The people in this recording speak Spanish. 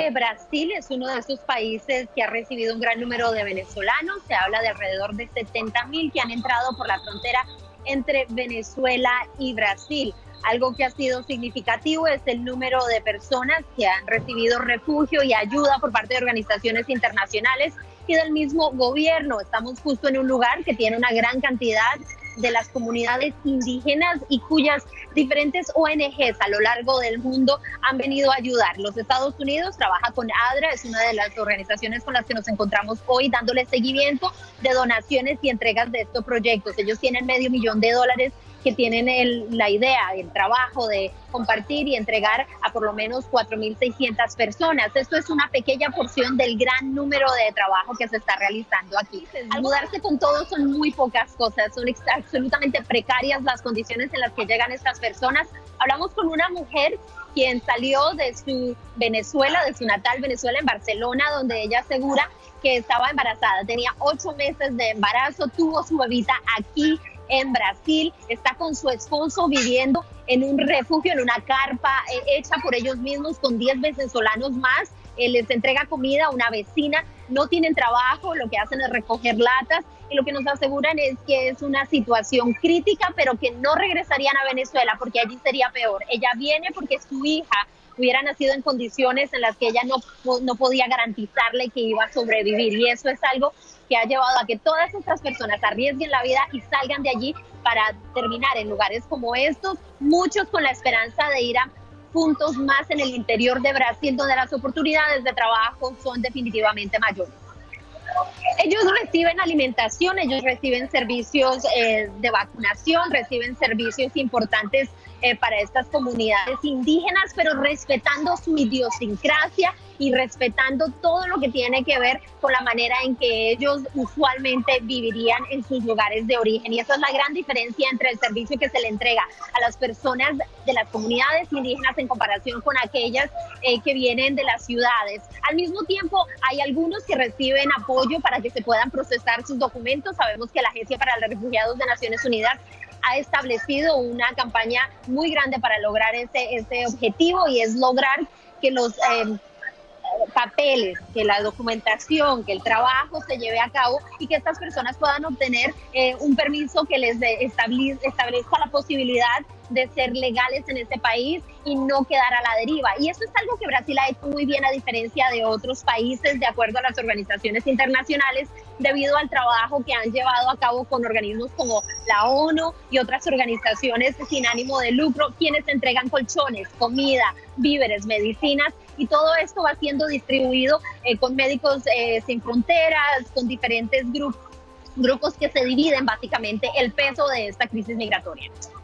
que Brasil es uno de esos países que ha recibido un gran número de venezolanos. Se habla de alrededor de 70.000 que han entrado por la frontera entre Venezuela y Brasil. Algo que ha sido significativo es el número de personas que han recibido refugio y ayuda por parte de organizaciones internacionales y del mismo gobierno. Estamos justo en un lugar que tiene una gran cantidad de las comunidades indígenas y cuyas diferentes ONGs a lo largo del mundo han venido a ayudar. Los Estados Unidos trabaja con ADRA, es una de las organizaciones con las que nos encontramos hoy dándole seguimiento de donaciones y entregas de estos proyectos. Ellos tienen $500,000 que tienen la idea, el trabajo de compartir y entregar a por lo menos 4.600 personas. Esto es una pequeña porción del gran número de trabajo que se está realizando aquí. Al mudarse con todo son muy pocas cosas, son absolutamente precarias las condiciones en las que llegan estas personas. Hablamos con una mujer quien salió de su Venezuela, de su natal Venezuela, en Barcelona, donde ella asegura que estaba embarazada. Tenía 8 meses de embarazo, tuvo su bebita aquí en Brasil, está con su esposo viviendo en un refugio, en una carpa hecha por ellos mismos con 10 venezolanos más. Les entrega comida a una vecina, no tienen trabajo, lo que hacen es recoger latas y lo que nos aseguran es que es una situación crítica, pero que no regresarían a Venezuela porque allí sería peor. Ella viene porque su hija hubiera nacido en condiciones en las que ella no podía garantizarle que iba a sobrevivir, y eso es algo que ha llevado a que todas estas personas arriesguen la vida y salgan de allí para terminar en lugares como estos, muchos con la esperanza de ir a puntos más en el interior de Brasil, donde las oportunidades de trabajo son definitivamente mayores. Ellos reciben alimentación, ellos reciben servicios de vacunación, reciben servicios importantes para estas comunidades indígenas, pero respetando su idiosincrasia y respetando todo lo que tiene que ver con la manera en que ellos usualmente vivirían en sus lugares de origen. Y esa es la gran diferencia entre el servicio que se le entrega a las personas de las comunidades indígenas en comparación con aquellas que vienen de las ciudades. Al mismo tiempo, hay algunos que reciben apoyo para que se puedan procesar sus documentos. Sabemos que la Agencia para los Refugiados de Naciones Unidas ha establecido una campaña muy grande para lograr ese objetivo, y es lograr que los papeles, que la documentación, que el trabajo se lleve a cabo y que estas personas puedan obtener un permiso que les establezca la posibilidad de ser legales en este país y no quedar a la deriva. Y eso es algo que Brasil ha hecho muy bien, a diferencia de otros países, de acuerdo a las organizaciones internacionales, debido al trabajo que han llevado a cabo con organismos como la ONU y otras organizaciones sin ánimo de lucro, quienes entregan colchones, comida, víveres, medicinas, y todo esto va siendo distribuido con Médicos Sin Fronteras, con diferentes grupos que se dividen básicamente el peso de esta crisis migratoria.